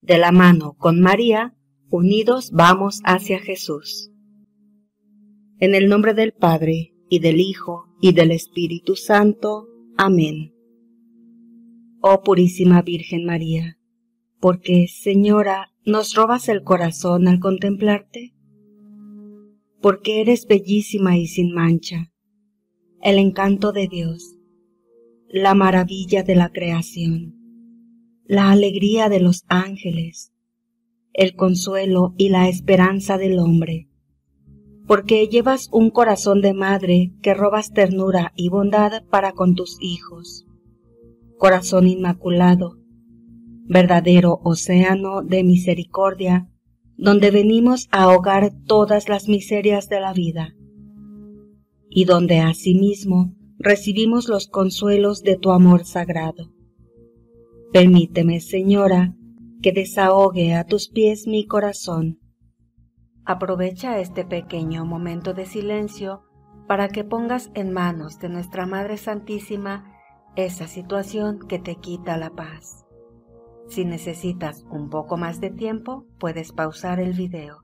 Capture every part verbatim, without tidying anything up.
De la mano con María, unidos vamos hacia Jesús. En el nombre del Padre, y del Hijo, y del Espíritu Santo. Amén. Oh Purísima Virgen María, ¿por qué, Señora, nos robas el corazón al contemplarte? Porque eres bellísima y sin mancha, el encanto de Dios, la maravilla de la creación, la alegría de los ángeles, el consuelo y la esperanza del hombre, porque llevas un corazón de madre que robas ternura y bondad para con tus hijos. Corazón inmaculado, verdadero océano de misericordia, donde venimos a ahogar todas las miserias de la vida, y donde asimismo recibimos los consuelos de tu amor sagrado. Permíteme, Señora, que desahogue a tus pies mi corazón. Aprovecha este pequeño momento de silencio para que pongas en manos de nuestra Madre Santísima esa situación que te quita la paz. Si necesitas un poco más de tiempo, puedes pausar el video.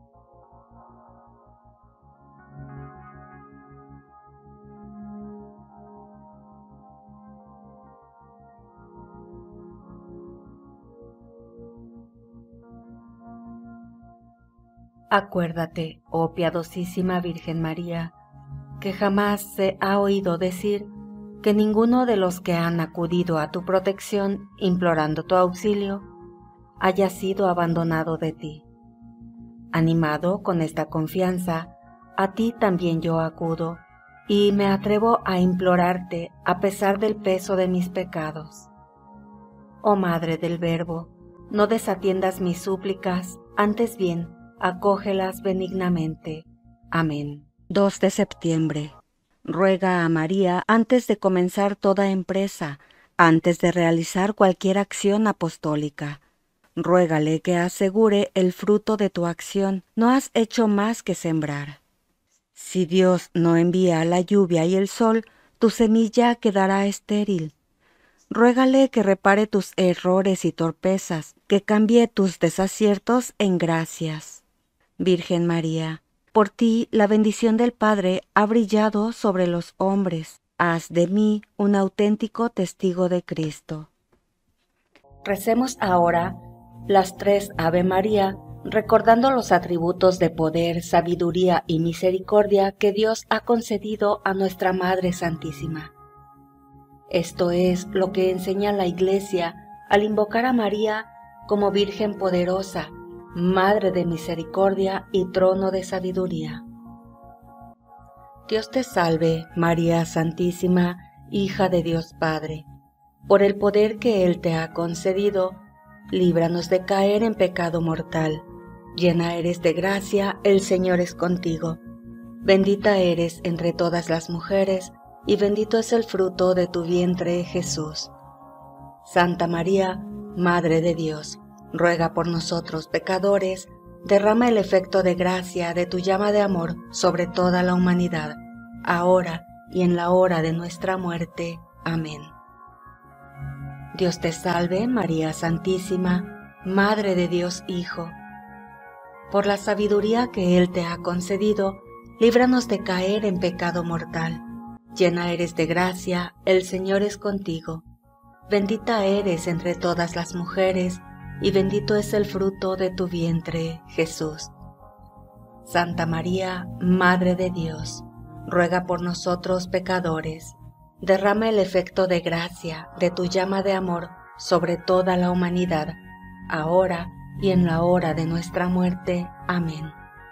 Acuérdate, oh piadosísima Virgen María, que jamás se ha oído decir que ninguno de los que han acudido a tu protección implorando tu auxilio haya sido abandonado de ti. Animado con esta confianza, a ti también yo acudo y me atrevo a implorarte a pesar del peso de mis pecados. Oh Madre del Verbo, no desatiendas mis súplicas, antes bien, acógelas benignamente. Amén. dos de septiembre. Ruega a María antes de comenzar toda empresa, antes de realizar cualquier acción apostólica. Ruégale que asegure el fruto de tu acción. No has hecho más que sembrar. Si Dios no envía la lluvia y el sol, tu semilla quedará estéril. Ruégale que repare tus errores y torpezas, que cambie tus desaciertos en gracias. Virgen María, por ti la bendición del Padre ha brillado sobre los hombres. Haz de mí un auténtico testigo de Cristo. Recemos ahora las tres Ave María, recordando los atributos de poder, sabiduría y misericordia que Dios ha concedido a nuestra Madre Santísima. Esto es lo que enseña la Iglesia al invocar a María como Virgen poderosa, Madre de misericordia y trono de sabiduría. Dios te salve, María Santísima, hija de Dios Padre. Por el poder que Él te ha concedido, líbranos de caer en pecado mortal. Llena eres de gracia, el Señor es contigo. Bendita eres entre todas las mujeres, y bendito es el fruto de tu vientre, Jesús. Santa María, Madre de Dios, ruega por nosotros pecadores, derrama el efecto de gracia de tu llama de amor sobre toda la humanidad, ahora y en la hora de nuestra muerte. Amén. Dios te salve, María Santísima, Madre de Dios Hijo. Por la sabiduría que Él te ha concedido, líbranos de caer en pecado mortal. Llena eres de gracia, el Señor es contigo. Bendita eres entre todas las mujeres, y bendito es el fruto de tu vientre, Jesús. Santa María, Madre de Dios, ruega por nosotros pecadores. Derrama el efecto de gracia de tu llama de amor sobre toda la humanidad, ahora y en la hora de nuestra muerte. Amén.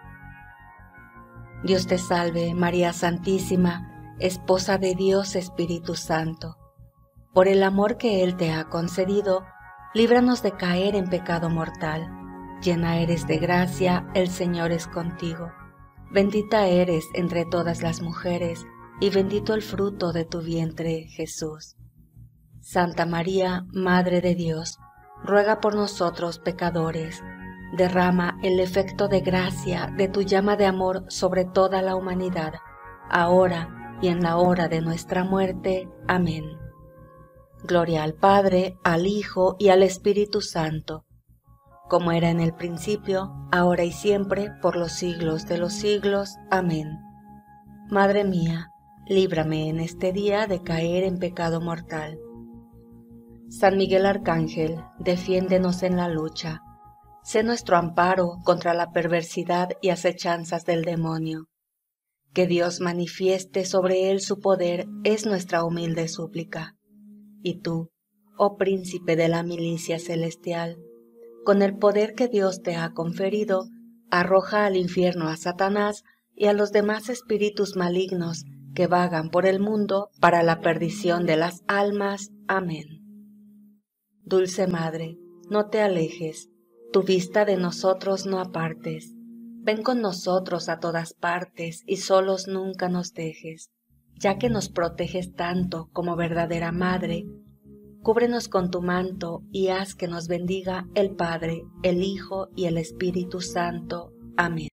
Dios te salve, María Santísima, Esposa de Dios Espíritu Santo. Por el amor que Él te ha concedido, líbranos de caer en pecado mortal. Llena eres de gracia, el Señor es contigo. Bendita eres entre todas las mujeres, y bendito el fruto de tu vientre, Jesús. Santa María, Madre de Dios, ruega por nosotros pecadores. Derrama el efecto de gracia de tu llama de amor sobre toda la humanidad, ahora y en la hora de nuestra muerte. Amén. Gloria al Padre, al Hijo y al Espíritu Santo, como era en el principio, ahora y siempre, por los siglos de los siglos. Amén. Madre mía, líbrame en este día de caer en pecado mortal. San Miguel Arcángel, defiéndenos en la lucha. Sé nuestro amparo contra la perversidad y acechanzas del demonio. Que Dios manifieste sobre él su poder es nuestra humilde súplica. Y tú, oh príncipe de la milicia celestial, con el poder que Dios te ha conferido, arroja al infierno a Satanás y a los demás espíritus malignos que vagan por el mundo para la perdición de las almas. Amén. Dulce Madre, no te alejes, tu vista de nosotros no apartes. Ven con nosotros a todas partes y solos nunca nos dejes. Ya que nos proteges tanto como verdadera Madre, cúbrenos con tu manto y haz que nos bendiga el Padre, el Hijo y el Espíritu Santo. Amén.